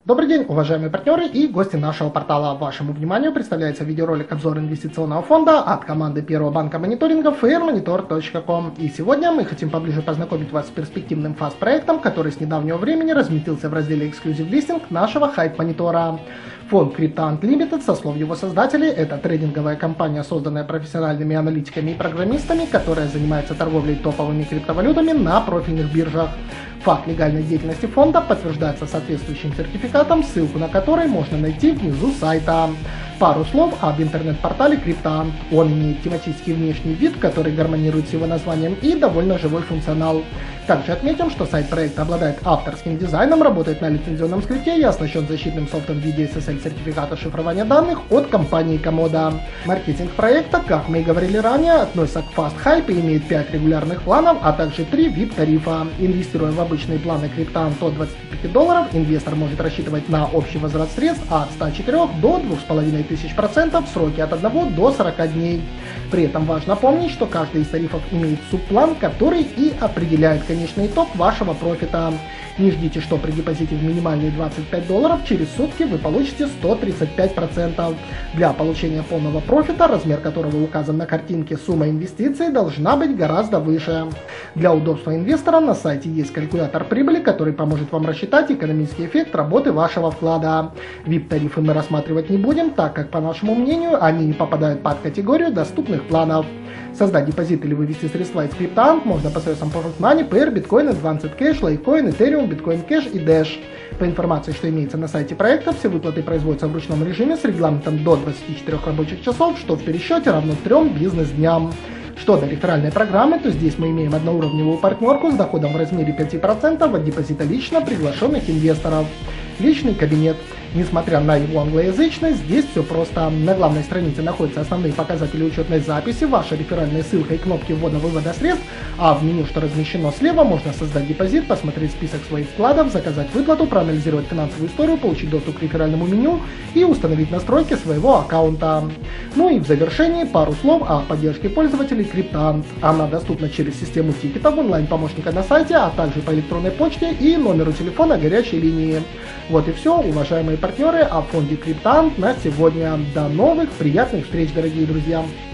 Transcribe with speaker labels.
Speaker 1: Добрый день, уважаемые партнеры и гости нашего портала. Вашему вниманию представляется видеоролик обзора инвестиционного фонда от команды Первого банка мониторинга fairmonitor.com. И сегодня мы хотим поближе познакомить вас с перспективным фаст-проектом, который с недавнего времени разместился в разделе Exclusive Listing нашего хайп-монитора. Фонд Crypto Unlimited, со слов его создателей, это трейдинговая компания, созданная профессиональными аналитиками и программистами, которая занимается торговлей топовыми криптовалютами на профильных биржах. Факт легальной деятельности фонда подтверждается соответствующим сертификатом, ссылку на который можно найти внизу сайта. Пару слов об интернет-портале Crypto. Он имеет тематический внешний вид, который гармонирует с его названием, и довольно живой функционал. Также отметим, что сайт проекта обладает авторским дизайном, работает на лицензионном скрипте и оснащен защитным софтом в виде SSL-сертификата шифрования данных от компании Komodo. Маркетинг проекта, как мы и говорили ранее, относится к Fast Hype и имеет 5 регулярных планов, а также 3 VIP-тарифа. Инвестируя в обычные планы Crypto от $25, инвестор может рассчитывать на общий возврат средств от 104 до 2500% в сроки от 1 до 40 дней. При этом важно помнить, что каждый из тарифов имеет субплан, который и определяет конечный итог вашего профита. Не ждите, что при депозите в минимальные $25 через сутки вы получите 135%. Для получения полного профита, размер которого указан на картинке, сумма инвестиций должна быть гораздо выше. Для удобства инвестора на сайте есть калькулятор прибыли, который поможет вам рассчитать экономический эффект работы вашего вклада. VIP-тарифы мы рассматривать не будем, так как, по нашему мнению, они не попадают под категорию доступных планов. Создать депозит или вывести средства из Crypto можно посредством Project Money, Pair, Bitcoin, Advanced Cash, Litecoin, Ethereum, Bitcoin Cash и Dash. По информации, что имеется на сайте проекта, все выплаты производятся в ручном режиме с регламентом до 24 рабочих часов, что в пересчете равно 3 бизнес-дням. Что до реферальной программы, то здесь мы имеем одноуровневую партнерку с доходом в размере 5% от депозита лично приглашенных инвесторов. Личный кабинет. Несмотря на его англоязычность, здесь все просто. На главной странице находятся основные показатели учетной записи, ваша реферальная ссылка и кнопки ввода-вывода средств, а в меню, что размещено слева, можно создать депозит, посмотреть список своих вкладов, заказать выплату, проанализировать финансовую историю, получить доступ к реферальному меню и установить настройки своего аккаунта. Ну и в завершении пару слов о поддержке пользователей Crypto. Она доступна через систему тикетов, онлайн-помощника на сайте, а также по электронной почте и номеру телефона горячей линии. Вот и все, уважаемые партнеры, о фонде Crypto на сегодня. До новых приятных встреч, дорогие друзья!